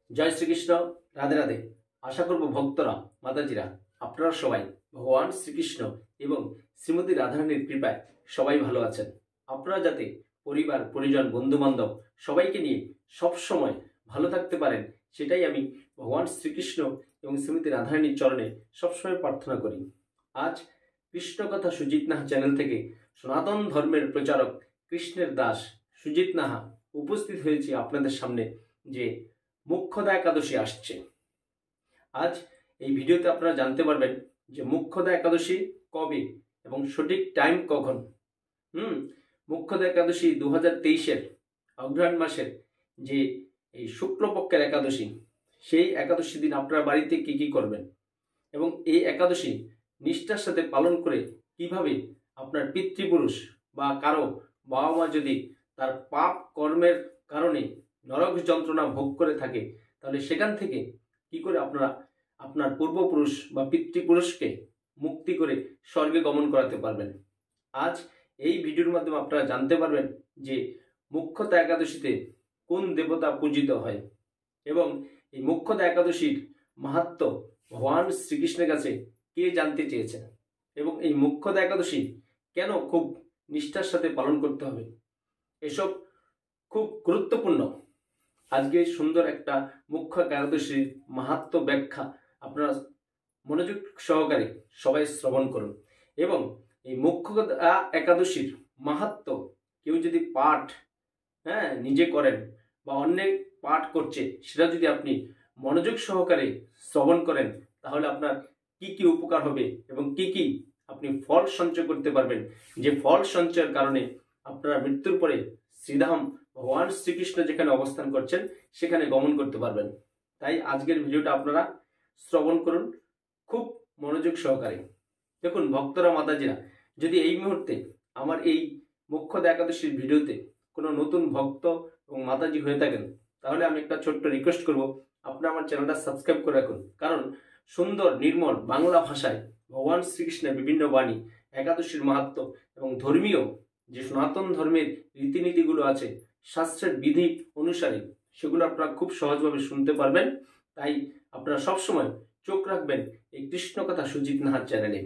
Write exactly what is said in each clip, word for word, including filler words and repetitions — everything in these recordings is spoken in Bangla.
জয় শ্রীকৃষ্ণ। রাধে রাধে। আশা করব ভক্তরা, মাতাজিরা, আপনারা সবাই ভগবান শ্রীকৃষ্ণ এবং শ্রীমতী রাধারানীর কৃপায় সবাই ভালো আছেন। আপনারা যাতে পরিবার, পরিজন, বন্ধু বান্ধব সবাইকে নিয়ে সব সময় ভালো থাকতে পারেন, সেটাই আমি ভগবান শ্রীকৃষ্ণ এবং শ্রীমতী রাধারানীর চরণে সবসময় প্রার্থনা করি। আজ কৃষ্ণ কথা সুজিত নাহা চ্যানেল থেকে সনাতন ধর্মের প্রচারক কৃষ্ণের দাস সুজিত নাহা উপস্থিত হয়েছি আপনাদের সামনে যে মুখ্যদা একাদশী আসছে। আজ এই ভিডিওতে আপনারা জানতে পারবেন যে মুখ্যদা একাদশী কবে এবং সঠিক টাইম কখন। হুম মুখ্যদা একাদশী দু হাজার তেইশের অগ্রহায়ণ মাসের যে এই শুক্লপক্ষের একাদশী, সেই একাদশী দিন আপনারা বাড়িতে কি কি করবেন এবং এই একাদশী নিষ্ঠার সাথে পালন করে কিভাবে আপনার পিতৃপুরুষ বা কারো বাবা মা যদি তার পাপ কর্মের কারণে নরক যন্ত্রণা ভোগ করে থাকে, তাহলে সেখান থেকে কি করে আপনারা আপনার পূর্বপুরুষ বা পিতৃপুরুষকে মুক্তি করে স্বর্গে গমন করাতে পারবেন। আজ এই ভিডিওর মাধ্যমে আপনারা জানতে পারবেন যে মুখ্যদা একাদশীতে কোন দেবতা পূজিত হয় এবং এই মুখ্যদা একাদশীর মাহাত্ম্য ভগবান শ্রীকৃষ্ণের কাছে কে জানতে চেয়েছেন এবং এই মুখ্যদা একাদশী কেন খুব নিষ্ঠার সাথে পালন করতে হবে, এসব খুব গুরুত্বপূর্ণ। আজকে সুন্দর একটা মুখ্য একাদশীর মাহাত্ম্য ব্যাখ্যা আপনারা মনোযোগ সহকারে সবাই শ্রবণ করুন এবং এই মুখ্যদা একাদশীর মাহাত্ম্য কেউ যদি পাঠ হ্যাঁ নিজে করেন বা অন্যের পাঠ করছে, সেটা যদি আপনি মনোযোগ সহকারে শ্রবণ করেন, তাহলে আপনার কি কি উপকার হবে এবং কি কি আপনি ফল সঞ্চয় করতে পারবেন, যে ফল সঞ্চয়ের কারণে আপনারা মৃত্যুর পরে শ্রীধাম ভগবান শ্রীকৃষ্ণ যেখানে অবস্থান করছেন সেখানে গমন করতে পারবেন। তাই আজকের ভিডিওটা আপনারা শ্রবণ করুন খুব মনোযোগ সহকারে। দেখুন ভক্তরা, মাতাজিরা, যদি এই মুহূর্তে আমার এই মুখ্যদা একাদশীর ভিডিওতে কোনো নতুন ভক্ত এবং মাতাজি হয়ে থাকেন, তাহলে আমি একটা ছোট্ট রিকোয়েস্ট করব, আপনারা আমার চ্যানেলটা সাবস্ক্রাইব করে রাখুন। কারণ সুন্দর নির্মল বাংলা ভাষায় ভগবান শ্রীকৃষ্ণের বিভিন্ন বাণী, একাদশীর মাহাত্ম্য এবং ধর্মীয় যে সনাতন ধর্মের রীতিনীতিগুলো আছে শাস্ত্রের বিধি অনুসারে, সেগুলো আপনারা খুব সহজভাবে শুনতে পারবেন। তাই আপনারা সবসময় চোখ রাখবেন এই কৃষ্ণ কথা সুজিত নাহার চ্যানেলে।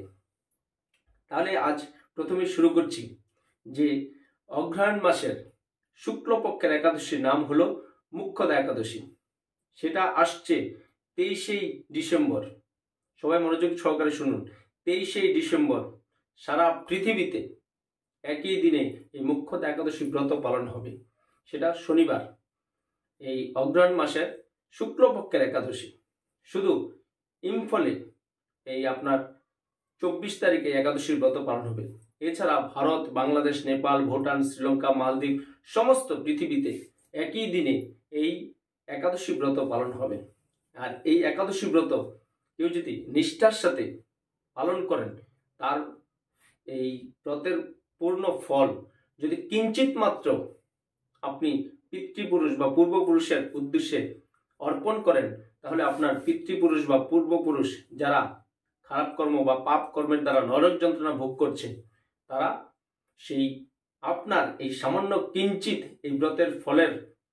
তাহলে আজ প্রথমে শুরু করছি যে অগ্রহায়ণ মাসের শুক্লপক্ষের একাদশীর নাম হলো মুখ্যদা একাদশী। সেটা আসছে তেইশেই ডিসেম্বর। সবাই মনোযোগ সহকারে শুনুন। তেইশেই ডিসেম্বর সারা পৃথিবীতে একই দিনে এই মুখ্যদা একাদশী ব্রত পালন হবে। সেটা শনিবার, এই অগ্রহায়ণ মাসের শুক্লপক্ষের একাদশী। শুধু ইম্ফলে এই আপনার চব্বিশ তারিখে একাদশীর ব্রত পালন হবে। এছাড়া ভারত, বাংলাদেশ, নেপাল, ভুটান, শ্রীলঙ্কা, মালদ্বীপ সমস্ত পৃথিবীতে একই দিনে এই একাদশী ব্রত পালন হবে। আর এই একাদশী ব্রত কেউ যদি নিষ্ঠার সাথে পালন করেন, তার এই ব্রতের পূর্ণ ফল যদি কিঞ্চিত মাত্র আপনি পিতৃপুরুষ বা পূর্বপুরুষের উদ্দেশ্যে অর্পণ করেন, তাহলে আপনার পিতৃপুরুষ বা পূর্বপুরুষ যারা খারাপ কর্ম বা পাপ কর্মের দ্বারা নরক যন্ত্রণা ভোগ করছে, তারা সেই আপনার এই সামান্য কিঞ্চিত এই ব্রতের ফলের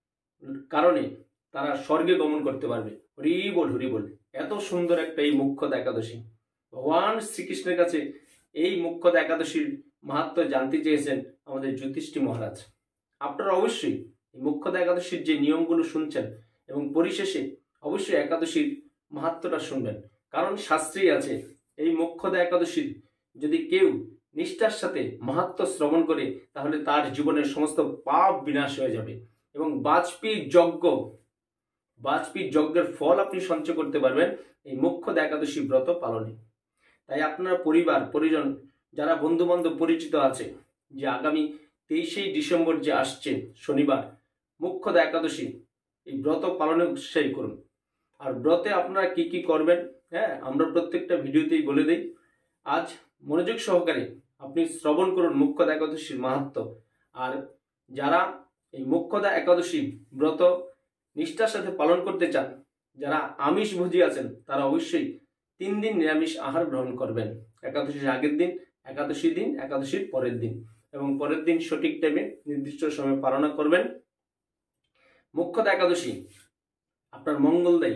কারণে তারা স্বর্গে গমন করতে পারবে। হরি বল, হরি বল। এত সুন্দর একটা এই মুখ্যদা একাদশী। ভগবান শ্রীকৃষ্ণের কাছে এই মুখ্যদা একাদশীর মাহাত্ম্য জানতে চেয়েছেন আমাদের যুধিষ্ঠি মহারাজ। আপনারা অবশ্যই এই মুখ্যদা একাদশীর যে নিয়মগুলো শুনছেন এবং পরিশেষে অবশ্যই একাদশীর মাহাত্ম্যটা শুনবেন। কারণ শাস্ত্রেই আছে এই মুখ্যদা একাদশীর যদি কেউ নিষ্ঠার সাথে মাহাত্ম্য শ্রবণ করে, তাহলে তার জীবনের সমস্ত পাপ বিনাশ হয়ে যাবে এবং বাজপেয়ী যজ্ঞ বাজপেয়ী যজ্ঞের ফল আপনি সঞ্চয় করতে পারবেন এই মুখ্যদা একাদশী ব্রত পালনে। তাই আপনার পরিবার, পরিজন, যারা বন্ধু বান্ধব পরিচিত আছে, যে আগামী তেইশেই ডিসেম্বর যে আসছে শনিবার মুখ্যদা একাদশী, এই ব্রত পালনে উৎসাহী করুন। আর ব্রতে আপনারা কি কি করবেন, হ্যাঁ আমরা প্রত্যেকটা ভিডিওতেই বলে দিই। আজ মনোযোগ সহকারে আপনি শ্রবণ করুন মুখ্যদা একাদশীর মাহাত্ম্য। আর যারা এই মুখ্যদা একাদশী ব্রত নিষ্ঠার সাথে পালন করতে চান, যারা আমিষ ভোজী আছেন, তারা অবশ্যই তিন দিন নিরামিষ আহার গ্রহণ করবেন। একাদশীর আগের দিন, একাদশী দিন, একাদশীর পরের দিন এবং পরের দিন সঠিক টাইমে নির্দিষ্ট সময়ে পালন করবেন। মুখ্যদা একাদশী আপনার মঙ্গলদায়ী,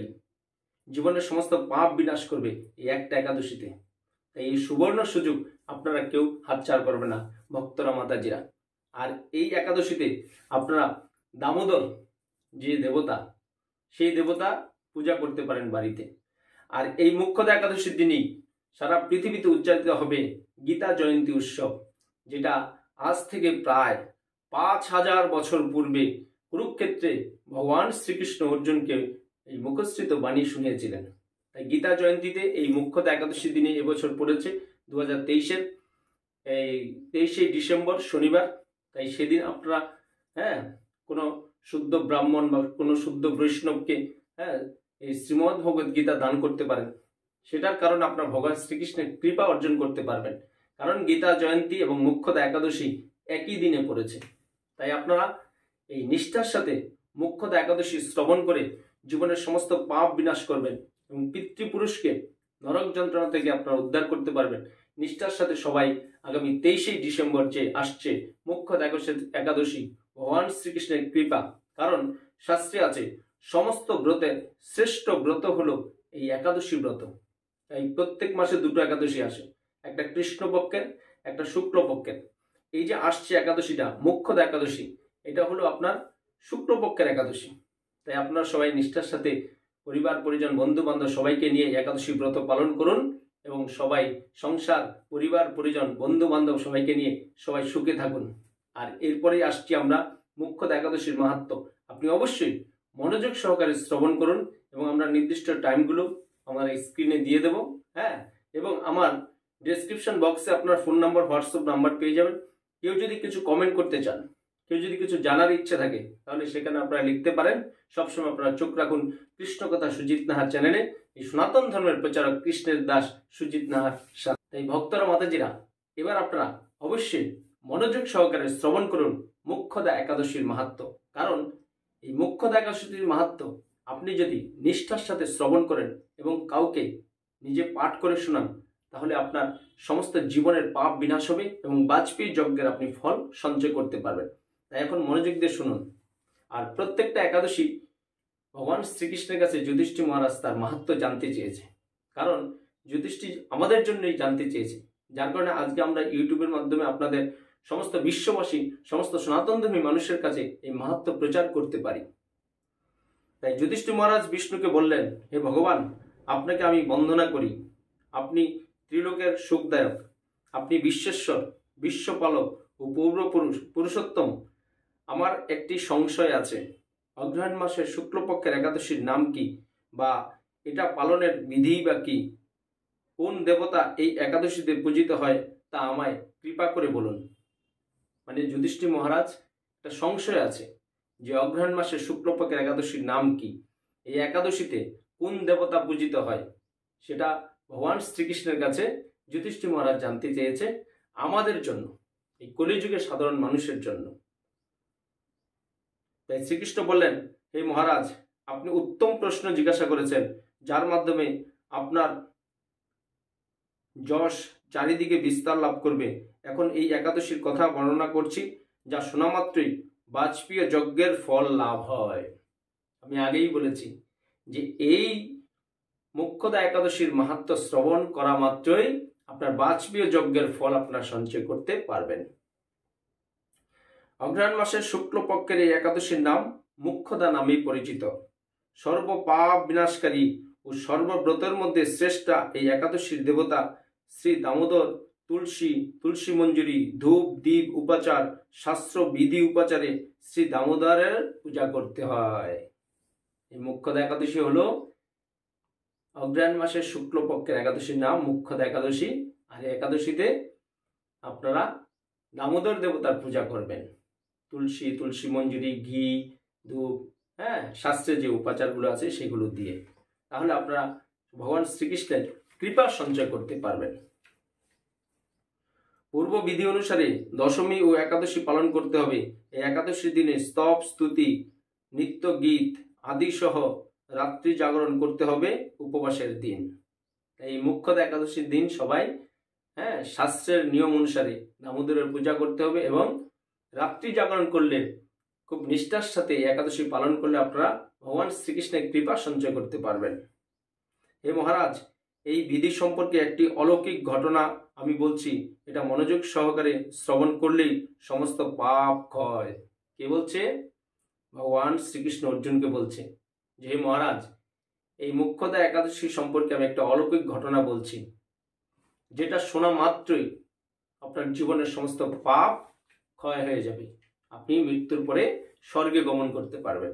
জীবনের সমস্ত পাপ বিনাশ করবে এই একটা একাদশীতে। তাই এই সুবর্ণ সুযোগ আপনারা কেউ হাতছাড় করবে না ভক্তরা, মাতাজিরা। আর এই একাদশীতে আপনারা দামোদর যে দেবতা, সেই দেবতা পূজা করতে পারেন বাড়িতে। আর এই মুখ্যদা একাদশীর দিনই সারা পৃথিবীতে উদযাপিত হবে গীতা জয়ন্তী উৎসব, যেটা আজ থেকে প্রায় পাঁচ হাজার বছর পূর্বে কুরুক্ষেত্রে ভগবান শ্রীকৃষ্ণ অর্জুনকে এই মুখশ্রিত বাণী শুনিয়েছিলেন। তাই গীতা জয়ন্তীতে এই মুখ্যদা একাদশীর দিনে এবছর পড়েছে দু হাজার তেইশের এই তেইশে ডিসেম্বর শনিবার। তাই সেদিন আপনারা হ্যাঁ কোনো শুদ্ধ ব্রাহ্মণ বা কোনো শুদ্ধ বৈষ্ণবকে হ্যাঁ এই শ্রীমদ্ ভগবদ গীতা দান করতে পারেন। সেটার কারণে আপনার ভগবান শ্রীকৃষ্ণের কৃপা অর্জন করতে পারবেন, কারণ গীতা জয়ন্তী এবং মুখ্যদা একাদশী একই দিনে পড়েছে। তাই আপনারা এই নিষ্ঠার সাথে মুখ্যদা একাদশী শ্রবণ করে জীবনের সমস্ত পাপ বিনাশ করবেন এবং পিতৃপুরুষকে নরক যন্ত্রণা থেকে আপনারা উদ্ধার করতে পারবেন। নিষ্ঠার সাথে সবাই আগামী তেইশে ডিসেম্বর যে আসছে মুখ্যদা একাদশী, ভগবান শ্রীকৃষ্ণের কৃপা, কারণ শাস্ত্রে আছে সমস্ত ব্রতের শ্রেষ্ঠ ব্রত হলো এই একাদশী ব্রত। তাই প্রত্যেক মাসে দুটো একাদশী আসে, একটা কৃষ্ণপক্ষের, একটা শুক্লপক্ষের। এই যে আসছে একাদশীটা মুখ্যদা একাদশী, এটা হলো আপনার শুক্লপক্ষের একাদশী। তাই আপনারা সবাই নিষ্ঠার সাথে পরিবার পরিজন বন্ধু বান্ধব সবাইকে নিয়ে একাদশী ব্রত পালন করুন এবং সবাই সংসার পরিবার পরিজন বন্ধু বান্ধব সবাইকে নিয়ে সবাই সুখে থাকুন। আর এরপরেই আসছি আমরা মুখ্যদা একাদশীর মাহাত্ম্য। আপনি অবশ্যই মনোযোগ সহকারে শ্রবণ করুন এবং আমরা নির্দিষ্ট টাইমগুলো আমার স্ক্রিনে দিয়ে দেব। হ্যাঁ, এবং আমার ডেসক্রিপশন বক্সে আপনার ফোন নাম্বার, হোয়াটসঅ্যাপ নাম্বার পেয়ে যাবেন। কেউ যদি কিছু কমেন্ট করতে চান, কেউ যদি কিছু জানার ইচ্ছা থাকে, তাহলে সেখানে আপনারা লিখতে পারেন। সবসময় আপনারা চোখ রাখুন কৃষ্ণকথা সুজিত নাহার চ্যানেলে, এই সনাতন ধর্মের প্রচারক কৃষ্ণের দাস সুজিত নাহার সাথে। তাই ভক্তরা, মাতাজিরা, এবার আপনারা অবশ্যই মনোযোগ সহকারে শ্রবণ করুন মুখ্যদা একাদশীর মাহাত্ম্য। কারণ এই মুখ্যদা একাদশীর মাহাত্ম্য আপনি যদি নিষ্ঠার সাথে শ্রবণ করেন এবং কাউকে নিজে পাঠ করে শোনান, তাহলে আপনার সমস্ত জীবনের পাপ বিনাশ হবে এবং বাজপেয়ী যজ্ঞের আপনি ফল সঞ্চয় করতে পারবেন। তাই এখন মনোযোগ দিয়ে শুনুন। আর প্রত্যেকটা একাদশী ভগবান শ্রীকৃষ্ণের কাছে যুধিষ্ঠির মহারাজ তার মাহাত্ম্য জানতে চেয়েছে, কারণ যুধিষ্ঠির আমাদের জন্যই জানতে চেয়েছে, যার কারণে আজকে আমরা ইউটিউবের মাধ্যমে আপনাদের সমস্ত বিশ্ববাসী, সমস্ত সনাতনধর্মী মানুষের কাছে এই মাহাত্ম্য প্রচার করতে পারি। তাই যুধিষ্ঠির মহারাজ বিষ্ণুকে বললেন, হে ভগবান, আপনাকে আমি বন্দনা করি, আপনি ত্রিলোকের সুখদায়ক, আপনি বিশ্বেশ্বর, বিশ্বপালক ও পূর্বপুরুষ পুরুষোত্তম। আমার একটি সংশয় আছে, অগ্রহায়ণ মাসের শুক্লপক্ষের একাদশীর নাম কি, বা এটা পালনের বিধি বা কি, কোন দেবতা এই একাদশীতে পূজিত হয়, তা আমায় কৃপা করে বলুন। মানে যুধিষ্ঠির মহারাজ একটা সংশয় আছে যে অগ্রহায়ণ মাসের শুক্লপক্ষের একাদশীর নাম কি, এই একাদশীতে কোন দেবতা পূজিত হয়, সেটা ভগবান শ্রীকৃষ্ণের কাছে যুধিষ্ঠির মহারাজ জানতে চেয়েছে আমাদের জন্য, এই কলিযুগের সাধারণ মানুষের জন্য। তাই শ্রীকৃষ্ণ বললেন, হে মহারাজ, আপনি উত্তম প্রশ্ন জিজ্ঞাসা করেছেন, যার মাধ্যমে আপনার যশ চারিদিকে বিস্তার লাভ করবে। এখন এই একাদশীর কথা বর্ণনা করছি, যা শোনা মাত্রই বাজপেয়ী যজ্ঞের ফল লাভ হয়। আমি আগেই বলেছি যে এই মুখ্যদা একাদশীর মাহাত্ম্য শ্রবণ করা মাত্রই আপনার বাজপেয়ী যজ্ঞের ফল আপনার সঞ্চয় করতে পারবেন। অগ্রহায়ণ মাসের শুক্লপক্ষের এই একাদশীর নাম মুখ্যদা নামেই পরিচিত। সর্বপাপ বিনাশকারী ও সর্বব্রতের মধ্যে শ্রেষ্ঠা এই একাদশীর দেবতা শ্রী দামোদর তুলসী, তুলসী মঞ্জুরি, ধূপ দীপ উপাচার, শাস্ত্র বিধি উপাচারে শ্রী দামোদরের পূজা করতে হয়। এই মুখ্যদা একাদশী হলো অগ্রহায়ণ মাসের শুক্লপক্ষের একাদশীর নাম মুখ্যদা একাদশী। আর এই একাদশীতে আপনারা দামোদর দেবতার পূজা করবেন, তুলসী, তুলসী মঞ্জুরি, ঘি, ধূপ, হ্যাঁ, শাস্ত্রে যে উপাচারগুলো আছে সেগুলো দিয়ে, তাহলে আপনারা ভগবান শ্রীকৃষ্ণের কৃপা সঞ্চয় করতে পারবেন। পূর্ব বিধি অনুসারে দশমী ও একাদশী পালন করতে হবে। এই একাদশীর দিনে স্তব, স্তুতি, নিত্য গীত আদি সহ রাত্রি জাগরণ করতে হবে উপবাসের দিন। এই মুখ্যদা একাদশীর দিন সবাই হ্যাঁ শাস্ত্রের নিয়ম অনুসারে দামোদরের পূজা করতে হবে এবং রাত্রি জাগরণ করলে খুব নিষ্ঠার সাথে এই একাদশী পালন করলে আপনারা ভগবান শ্রীকৃষ্ণের কৃপা সঞ্চয় করতে পারবেন। হে মহারাজ, এই বিধি সম্পর্কে একটি অলৌকিক ঘটনা আমি বলছি, এটা মনোযোগ সহকারে শ্রবণ করলেই সমস্ত পাপ ক্ষয়। কে বলছে? ভগবান শ্রীকৃষ্ণ অর্জুনকে বলছে যে হে মহারাজ, এই মুখ্যদা একাদশী সম্পর্কে আমি একটা অলৌকিক ঘটনা বলছি, যেটা শোনা মাত্রই আপনার জীবনের সমস্ত পাপ ক্ষয় হয়ে যাবে, আপনি মৃত্যুর পরে স্বর্গে গমন করতে পারবেন।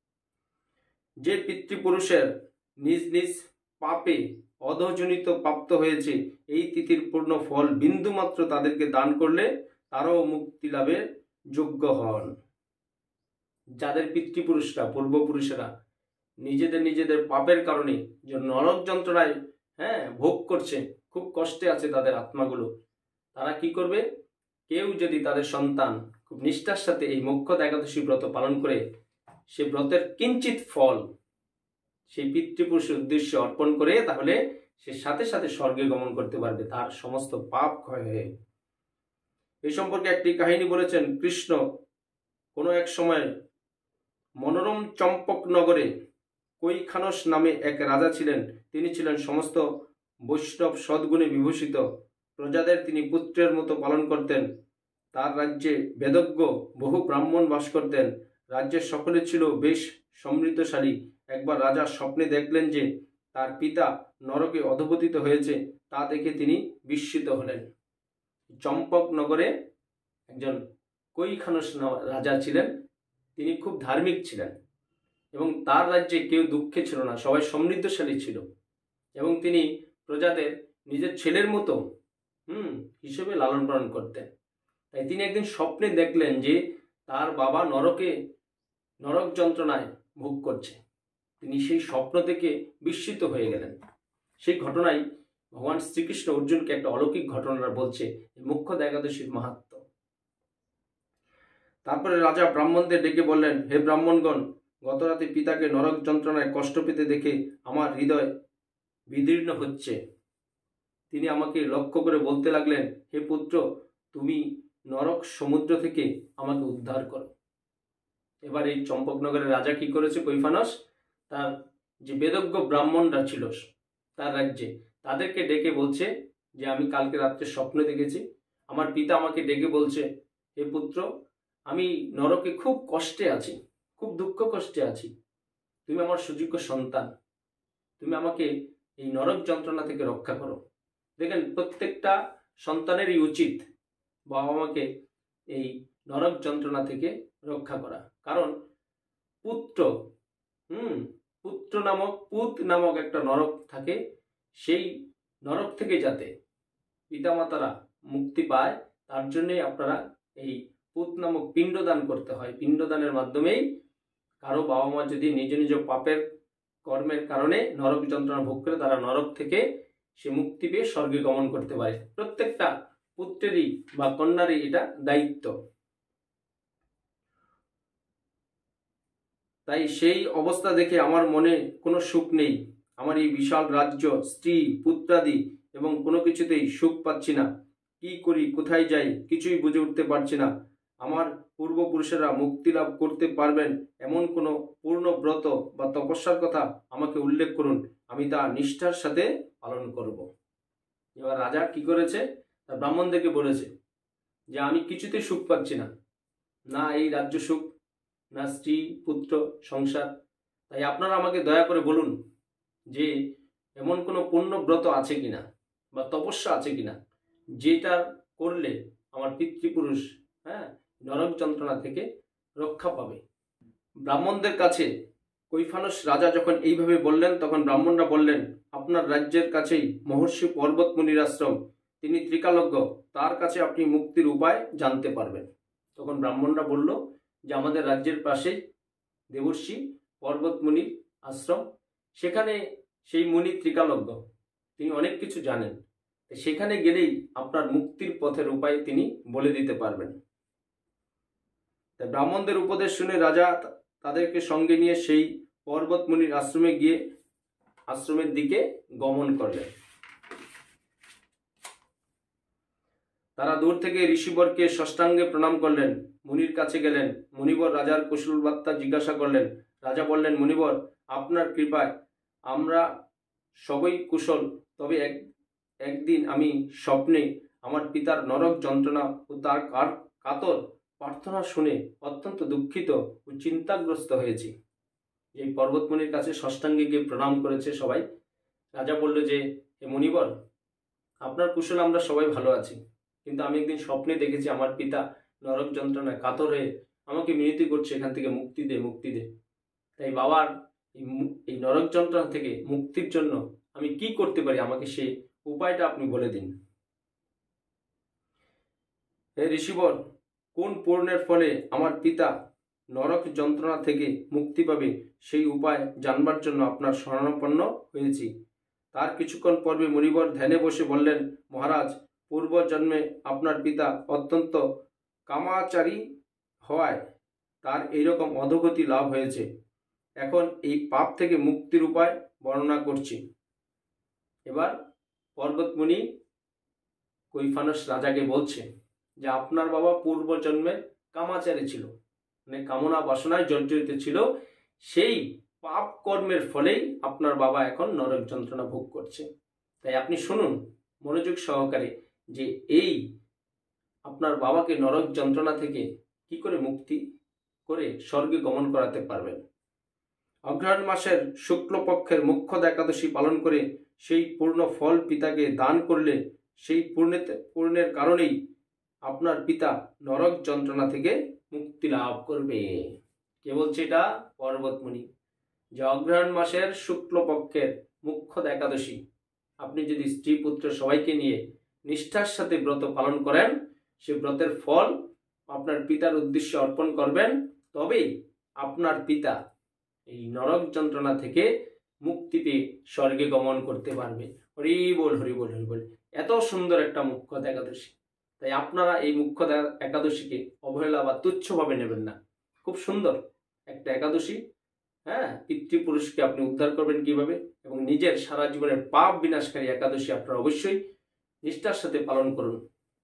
যে পিতৃপুরুষের নিজ নিজ পাপে অধজনিত প্রাপ্ত হয়েছে, এই তিথির পূর্ণ ফল বিন্দুমাত্র তাদেরকে দান করলে তারাও মুক্তি লাভের যোগ্য হন। যাদের পিতৃপুরুষরা, পূর্বপুরুষেরা নিজেদের নিজেদের পাপের কারণে যে নরক যন্ত্রণায় হ্যাঁ ভোগ করছে, খুব কষ্টে আছে তাদের আত্মাগুলো, তারা কি করবে? কেউ যদি তাদের সন্তান খুব নিষ্ঠার সাথে এই মোক্ষদা একাদশী ব্রত পালন করে, সে ব্রতের কিঞ্চিত ফল সেই পিতৃপুরুষের উদ্দেশ্যে অর্পণ করে, তাহলে সে সাথে সাথে স্বর্গে গমন করতে পারবে, তার সমস্ত পাপ ক্ষয় হয়ে। এই সম্পর্কে একটি কাহিনী বলেছেন কৃষ্ণ। কোনো এক সময় মনোরম চম্পক নগরে কৈখানস নামে এক রাজা ছিলেন। তিনি ছিলেন সমস্ত বৈষ্ণব সদ্গুণে বিভূষিত। প্রজাদের তিনি পুত্রের মতো পালন করতেন। তার রাজ্যে বেদজ্ঞ বহু ব্রাহ্মণ বাস করতেন। রাজ্যের সকলে ছিল বেশ সমৃদ্ধশালী। একবার রাজা স্বপ্নে দেখলেন যে তার পিতা নরকে অধঃপতিত হয়েছে। তা দেখে তিনি বিস্মিত হলেন। চম্পক নগরে একজন কৈখানস রাজা ছিলেন। তিনি খুব ধার্মিক ছিলেন এবং তার রাজ্যে কেউ দুঃখে ছিল না, সবাই সমৃদ্ধশালী ছিল এবং তিনি প্রজাদের নিজের ছেলের মতো হুম হিসেবে লালন পালন করতেন। তাই তিনি একদিন স্বপ্নে দেখলেন যে তার বাবা নরকে নরক যন্ত্রণায় ভোগ করছে। তিনি সেই স্বপ্ন থেকে বিস্মিত হয়ে গেলেন। সেই ঘটনায় ভগবান শ্রীকৃষ্ণ অর্জুনকে একটা অলৌকিক ঘটনা বলছে, মোক্ষদা একাদশীর মাহাত্ম্য। তারপরে রাজা ব্রাহ্মণদের ডেকে বললেন, হে ব্রাহ্মণগণ, গত রাতে পিতাকে নরক যন্ত্রণায় কষ্ট পেতে দেখে আমার হৃদয় বিদীর্ণ হচ্ছে। তিনি আমাকে লক্ষ্য করে বলতে লাগলেন, হে পুত্র, তুমি নরক সমুদ্র থেকে আমাকে উদ্ধার করো। এবার এই চম্পকনগরের রাজা কি করেছে? কৈখানস তার যে বেদজ্ঞ ব্রাহ্মণরা ছিল তার রাজ্যে, তাদেরকে ডেকে বলছে যে আমি কালকে রাত্রে স্বপ্ন দেখেছি, আমার পিতা আমাকে ডেকে বলছে, হে পুত্র, আমি নরকে খুব কষ্টে আছি, খুব দুঃখ কষ্টে আছি, তুমি আমার সুযোগ্য সন্তান, তুমি আমাকে এই নরক যন্ত্রণা থেকে রক্ষা করো। দেখেন, প্রত্যেকটা সন্তানেরই উচিত বাবা মাকে এই নরক যন্ত্রণা থেকে রক্ষা করা। কারণ পুত্র হুম পুত্র নামক পুত নামক একটা নরক থাকে, সেই নরক থেকে যাতে পিতামাতারা মুক্তি পায়, তার জন্যই আপনারা এই পুত নামক পিণ্ডদান করতে হয়। পিণ্ডদানের মাধ্যমেই কারো বাবা মা যদি নিজ নিজ পাপের কর্মের কারণে নরক যন্ত্রণা ভোগ করে, তারা নরক থেকে সে মুক্তি পেয়ে স্বর্গে গমন করতে পারে। প্রত্যেকটা পুত্রেরই বা কন্যারই এটা দায়িত্ব। তাই সেই অবস্থা দেখে আমার মনে কোনো সুখ নেই। আমার এই বিশাল রাজ্য, স্ত্রী, পুত্রাদি এবং কোনো কিছুতেই সুখ পাচ্ছি না। কি করি, কোথায় যাই, কিছুই বুঝে উঠতে পারছি না। আমার পূর্বপুরুষেরা মুক্তি লাভ করতে পারবেন এমন কোনো পূর্ণ ব্রত বা তপস্যার কথা আমাকে উল্লেখ করুন, আমি তা নিষ্ঠার সাথে পালন করব। এবার রাজা কি করেছে? তার ব্রাহ্মণদেরকে বলেছে যে আমি কিছুতে সুখ পাচ্ছি না, না এই রাজ্য সুখ, না স্ত্রী, পুত্র, সংসার। তাই আপনারা আমাকে দয়া করে বলুন যে এমন কোনো পূর্ণ ব্রত আছে কিনা বা তপস্যা আছে কিনা, যেটা করলে আমার পিতৃপুরুষ হ্যাঁ নরক যন্ত্রণা থেকে রক্ষা পাবে। ব্রাহ্মণদের কাছে কৈখানস রাজা যখন এইভাবে বললেন, তখন ব্রাহ্মণরা বললেন, আপনার রাজ্যের কাছেই মহর্ষি পর্বত মুনির আশ্রম, তিনি ত্রিকালজ্ঞ, তার কাছে আপনি মুক্তির উপায় জানতে পারবেন। তখন ব্রাহ্মণরা বলল যে আমাদের রাজ্যের পাশেই দেবর্ষি পর্বত মুনির আশ্রম, সেখানে সেই মুনি ত্রিকালজ্ঞ, তিনি অনেক কিছু জানেন, সেখানে গেলেই আপনার মুক্তির পথের উপায় তিনি বলে দিতে পারবেন। তাই ব্রাহ্মণদের উপদেশ শুনে রাজা তাদেরকে সঙ্গে নিয়ে সেই পর্বত মুনির আশ্রমে গিয়ে আশ্রমের দিকে গমন করলেন। তারা দূর থেকে ঋষিবরকে ষষ্ঠাঙ্গে প্রণাম করলেন। মুনির কাছে গেলেন। মুনিবর রাজার কুশল বার্তা জিজ্ঞাসা করলেন। রাজা বললেন, মুনিবর, আপনার কৃপায় আমরা সবই কুশল, তবে এক একদিন আমি স্বপ্নে আমার পিতার নরক যন্ত্রণা ও তার কাতর প্রার্থনা শুনে অত্যন্ত দুঃখিত ও চিন্তাগ্রস্ত হয়েছি। এই পর্বতমুনির কাছে ষষ্ঠাঙ্গে গিয়ে প্রণাম করেছে সবাই। রাজা বলল যে, হে মুনিবর, আপনার কুশল আমরা সবাই ভালো আছি, কিন্তু আমি একদিন স্বপ্নে দেখেছি আমার পিতা নরক যন্ত্রণায় কাতর হয়ে আমাকে মিনতি করছে, এখান থেকে মুক্তি দে, মুক্তি দে। তাই বাবার এই নরক যন্ত্রণা থেকে মুক্তির জন্য আমি কি করতে পারি, আমাকে সেই উপায়টা আপনি বলে দিন। হে ঋষিবর, কোন পূর্ণের ফলে আমার পিতা নরক যন্ত্রণা থেকে মুক্তি পাবে সেই উপায় জানবার জন্য আপনার শরণাপন্ন হয়েছি। তার কিছুক্ষণ পূর্বে মুনিবর ধ্যানে বসে বললেন, মহারাজ, পূর্ব জন্মে আপনার পিতা অত্যন্ত কামাচারী হওয়ায় তার এইরকম অধোগতি লাভ হয়েছে। এখন এই পাপ থেকে মুক্তির উপায় বর্ণনা করছি। এবার পর্বতমুনি কৈফানস রাজাকে বলছে যে আপনার বাবা পূর্ব জন্মে কামাচারী ছিল, মানে কামনা বাসনায় জর্জরিত ছিল, সেই পাপ কর্মের ফলেই আপনার বাবা এখন নরক যন্ত্রণা ভোগ করছে। তাই আপনি শুনুন মনোযোগ সহকারে যে এই আপনার বাবাকে নরক যন্ত্রণা থেকে কি করে মুক্তি করে স্বর্গে গমন করাতে পারবেন। অগ্রহায়ণ মাসের শুক্লপক্ষের মুখ্য একাদশী পালন করে সেই পূর্ণ ফল পিতাকে দান করলে সেই পূর্ণেতে পূর্ণের কারণেই আপনার পিতা নরক যন্ত্রণা থেকে মুক্তি লাভ করবে। কে বলছে এটা? পর্বতমুনি। যে অগ্রহায়ণ মাসের শুক্লপক্ষের মুখ্য একাদশী আপনি যদি স্ত্রী পুত্র সবাইকে নিয়ে নিষ্ঠার সাথে ব্রত পালন করেন, সে ব্রতের ফল আপনার পিতার উদ্দেশ্যে অর্পণ করবেন, তবেই আপনার পিতা এই নরক যন্ত্রণা থেকে মুক্তি পেয়ে স্বর্গে গমন করতে পারবে। হরি বল, হরি বল, হরি বল। এত সুন্দর একটা মুখ্য একাদশী, তাই আপনারা এই মুখ্য একাদশীকে অবহেলা বা তুচ্ছভাবে নেবেন না। খুব সুন্দর একটা একাদশী। হ্যাঁ, পিতৃপুরুষকে আপনি উদ্ধার করবেন কিভাবে, এবং নিজের সারা জীবনের পাপ বিনাশকারী একাদশী আপনারা অবশ্যই নিষ্ঠার সাথে পালন করুন।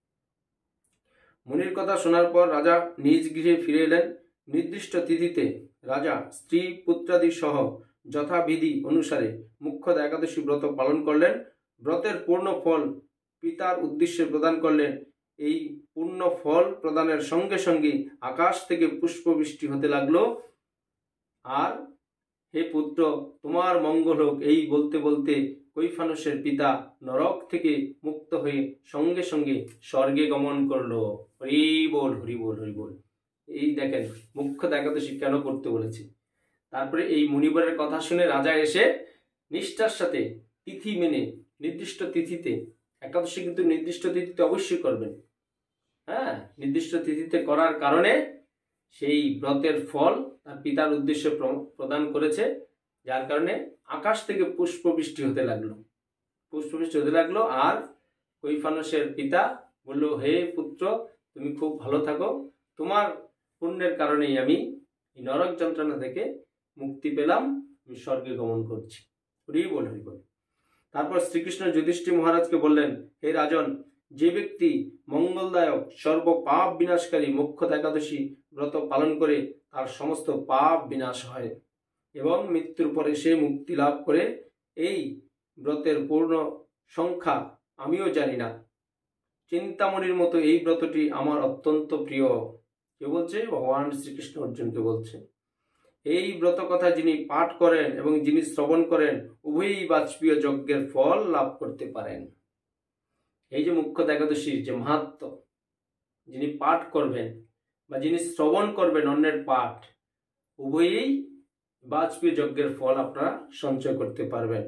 মুনির কথা শোনার পর রাজা নিজ গৃহে ফিরে এলেন। নির্দিষ্ট তিথিতে রাজা স্ত্রী পুত্রাদি সহ যথাবিধি অনুসারে মুখ্য একাদশী ব্রত পালন করলেন। ব্রতের পূর্ণ ফল পিতার উদ্দেশ্যে প্রদান করলেন। এই পূর্ণ ফল প্রদানের সঙ্গে সঙ্গে আকাশ থেকে পুষ্পবৃষ্টি হতে লাগলো। আর হে পুত্র, তোমার মঙ্গল হোক, এই বলতে বলতে কৈফানসের পিতা নরক থেকে মুক্ত হয়ে সঙ্গে সঙ্গে স্বর্গে গমন করলো। হরি বল, হরি বল, হরি বল। এই দেখেন মুখ্য একাদশী কেন করতে বলেছি। তারপরে এই মুনিবরের কথা শুনে রাজা এসে নিষ্ঠার সাথে তিথি মেনে নির্দিষ্ট তিথিতে, একাদশী কিন্তু নির্দিষ্ট তিথিতে অবশ্যই করবেন। হ্যাঁ, নির্দিষ্ট তিথিতে করার কারণে সেই ব্রতের ফল তার পিতার উদ্দেশ্যে প্রদান করেছে, যার কারণে আকাশ থেকে পুষ্পবৃষ্টি হতে লাগলো পুষ্পবৃষ্টি হতে লাগলো আর কৈফানসের পিতা বলল, হে পুত্র, তুমি খুব ভালো থাকো, তোমার পুণ্যের কারণেই আমি এই নরক যন্ত্রণা থেকে মুক্তি পেলাম, আমি স্বর্গে গমন করছি। হরি বল, হরি বল। তারপর শ্রীকৃষ্ণ যুধিষ্ঠির মহারাজকে বললেন, হে রাজন, যে ব্যক্তি মঙ্গলদায়ক সর্ব পাপ বিনাশকারী মুখ্য একাদশী ব্রত পালন করে তার সমস্ত পাপ বিনাশ হয় এবং মৃত্যুর পরে সে মুক্তি লাভ করে, এই ব্রতের পূর্ণ সংখ্যা আমিও জানি না। চিন্তামণির মতো এই ব্রতটি আমার অত্যন্ত প্রিয়। কে বলছে? ভগবান শ্রীকৃষ্ণ অর্জুনকে বলছে। এই ব্রত কথা যিনি পাঠ করেন এবং যিনি শ্রবণ করেন, উভয়ই বাজপেয়ী যজ্ঞের ফল লাভ করতে পারেন। এই যে মুখ্য একাদশীর যে মাহাত্ম্য, যিনি পাঠ করবেন বা যিনি শ্রবণ করবেন অন্যের পাঠ, উভয়ই বাজপেয়ী যজ্ঞের ফল আপনারা সঞ্চয় করতে পারবেন।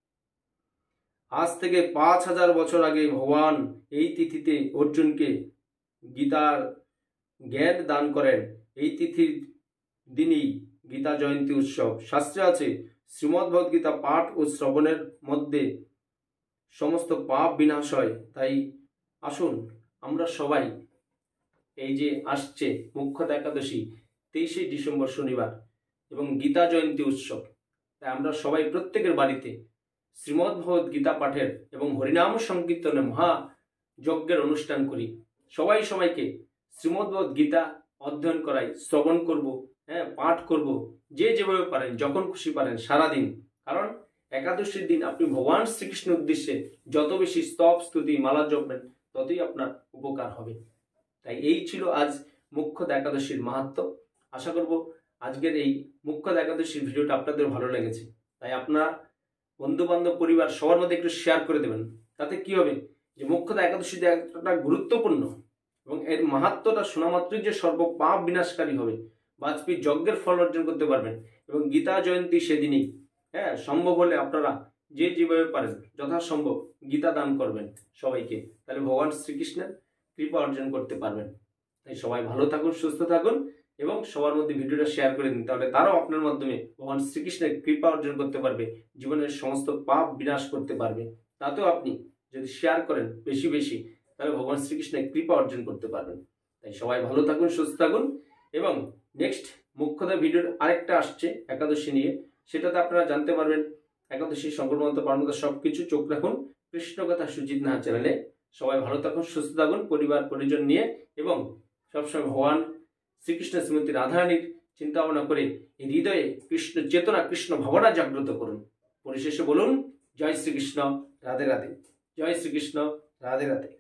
আজ থেকে পাঁচ হাজার বছর আগে ভগবান এই তিথিতে অর্জুনকে গীতার জ্ঞান দান করেন। এই তিথির দিনই গীতা জয়ন্তী উৎসব। শাস্ত্রে আছে, শ্রীমদ্ভগবদ্গীতা পাঠ ও শ্রবণের মধ্যে সমস্ত পাপ বিনাশ হয়। তাই আসুন আমরা সবাই এই যে আসছে মুখ্য একাদশী তেইশে ডিসেম্বর শনিবার এবং গীতা জয়ন্তী উৎসব, তাই আমরা সবাই প্রত্যেকের বাড়িতে শ্রীমদ্ভগবদ্গীতা পাঠের এবং হরিনাম সংকীর্তনে মহা যজ্ঞের অনুষ্ঠান করি। সবাই সবাইকে শ্রীমদ্ভগবদ্গীতা অধ্যয়ন করাই, শ্রবণ করব, হ্যাঁ পাঠ করব, যে যেভাবে পারেন যখন খুশি পারেন সারাদিন। কারণ একাদশীর দিন আপনি ভগবান শ্রীকৃষ্ণের উদ্দেশ্যে যত বেশি স্তব স্তুতি মালা জপবেন ততই আপনার উপকার হবে। তাই এই ছিল আজ মুখ্যদ একাদশীর মাহাত্ম্য। আশা করব আজকের এই মুখ্যদ একাদশীর ভিডিওটা আপনাদের ভালো লেগেছে। তাই আপনারা বন্ধু বান্ধব পরিবার সবার মধ্যে একটু শেয়ার করে দেবেন। তাতে কি হবে যে মুখ্যদ একাদশীতে একটা গুরুত্বপূর্ণ এবং এর মাহাত্ম্যটা শোনা মাত্রই যে সর্ব পাপ বিনাশকারী হবে, বাজপেয়ী যজ্ঞের ফল অর্জন করতে পারবেন এবং গীতা জয়ন্তী সেদিনই। হ্যাঁ সম্ভব হলে আপনারা যে যেভাবে পারেন যথাসম্ভব গীতা দান করবেন সবাইকে, তাহলে ভগবান শ্রীকৃষ্ণের কৃপা অর্জন করতে পারবেন। তাই সবাই ভালো থাকুন, সুস্থ থাকুন এবং সবার মধ্যে ভিডিওটা শেয়ার করে দিন, তাহলে তারাও আপনার মাধ্যমে ভগবান শ্রীকৃষ্ণের কৃপা অর্জন করতে পারবে, জীবনের সমস্ত পাপ বিনাশ করতে পারবে। তাতেও আপনি যদি শেয়ার করেন বেশি বেশি তাহলে ভগবান শ্রীকৃষ্ণের কৃপা অর্জন করতে পারবেন। তাই সবাই ভালো থাকুন, সুস্থ থাকুন এবং নেক্সট মুখ্যদা ভিডিওর আরেকটা আসছে একাদশী নিয়ে, সেটাতে আপনারা জানতে পারবেন একাদশী সংক্রমণ পারমতা সব কিছু। চোখ রাখুন কৃষ্ণকথা সুজিত নাহা চ্যানেলে। সবাই ভালো থাকুন, সুস্থ থাকুন পরিবার পরিজন নিয়ে এবং সবসময় ভগবান শ্রীকৃষ্ণ শ্রীমতী রাধারানীর চিন্তা ভাবনা করে এই হৃদয়ে কৃষ্ণ চেতনা কৃষ্ণ ভাবনা জাগ্রত করুন। পরিশেষে বলুন জয় শ্রীকৃষ্ণ, রাধে রাধে। জয় শ্রীকৃষ্ণ, রাধে রাধে।